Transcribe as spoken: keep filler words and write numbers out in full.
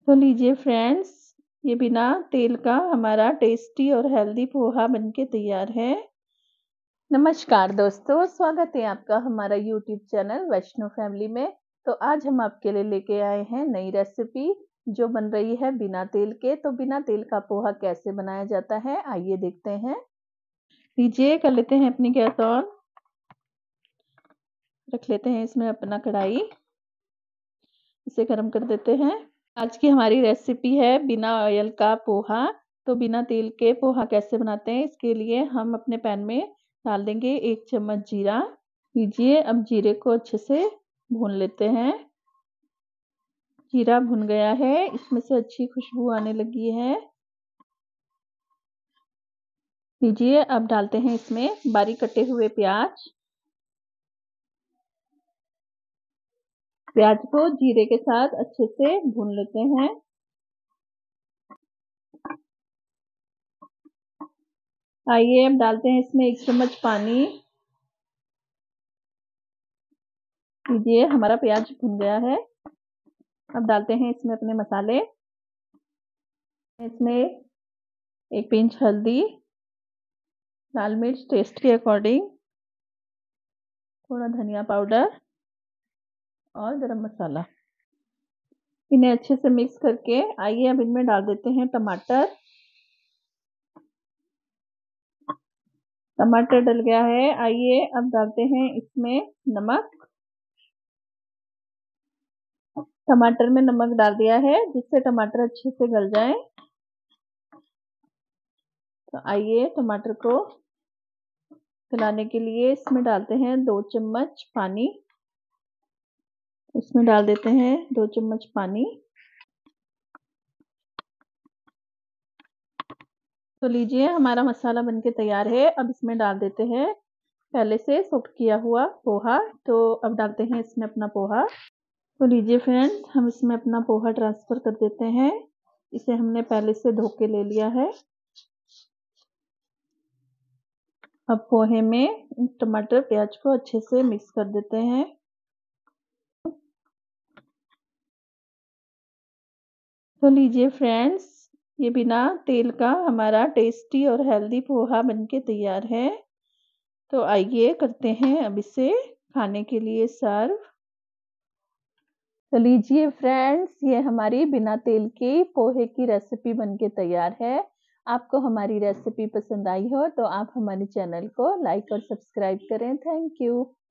तो लीजिए फ्रेंड्स, ये बिना तेल का हमारा टेस्टी और हेल्दी पोहा बनके तैयार है। नमस्कार दोस्तों, स्वागत है आपका हमारा यूट्यूब चैनल वैष्णो फैमिली में। तो आज हम आपके लिए लेके आए हैं नई रेसिपी जो बन रही है बिना तेल के। तो बिना तेल का पोहा कैसे बनाया जाता है, आइए देखते हैं। लीजिए, कर लेते हैं अपनी गैस ऑन। रख लेते हैं इसमें अपना कढ़ाई, इसे गर्म कर देते हैं। आज की हमारी रेसिपी है बिना ऑयल का पोहा। तो बिना तेल के पोहा कैसे बनाते हैं, इसके लिए हम अपने पैन में डाल देंगे एक चम्मच जीरा। लीजिए, अब जीरे को अच्छे से भून लेते हैं। जीरा भुन गया है, इसमें से अच्छी खुशबू आने लगी है। लीजिए, अब डालते हैं इसमें बारीक कटे हुए प्याज। प्याज को जीरे के साथ अच्छे से भून लेते हैं। आइए, अब डालते हैं इसमें एक चम्मच पानी। लीजिए, हमारा प्याज भुन गया है। अब डालते हैं इसमें अपने मसाले। इसमें एक पिंच हल्दी, लाल मिर्च टेस्ट के अकॉर्डिंग, थोड़ा धनिया पाउडर और गरम मसाला। इन्हें अच्छे से मिक्स करके आइए अब इनमें डाल देते हैं टमाटर। टमाटर डल गया है, आइए अब डालते हैं इसमें नमक। टमाटर में नमक डाल दिया है जिससे टमाटर अच्छे से गल जाए। तो आइए टमाटर को गलाने के लिए इसमें डालते हैं दो चम्मच पानी। इसमें डाल देते हैं दो चम्मच पानी। तो लीजिए, हमारा मसाला बनके तैयार है। अब इसमें डाल देते हैं पहले से सोक किया हुआ पोहा। तो अब डालते हैं इसमें अपना पोहा। तो लीजिए फ्रेंड्स, हम इसमें अपना पोहा ट्रांसफर कर देते हैं। इसे हमने पहले से धो के ले लिया है। अब पोहे में टमाटर प्याज को अच्छे से मिक्स कर देते हैं। तो लीजिए फ्रेंड्स, ये बिना तेल का हमारा टेस्टी और हेल्दी पोहा बनके तैयार है। तो आइए करते हैं अब इसे खाने के लिए सर्व। तो लीजिए फ्रेंड्स, ये हमारी बिना तेल की पोहे की रेसिपी बनके तैयार है। आपको हमारी रेसिपी पसंद आई हो तो आप हमारे चैनल को लाइक और सब्सक्राइब करें। Thank you.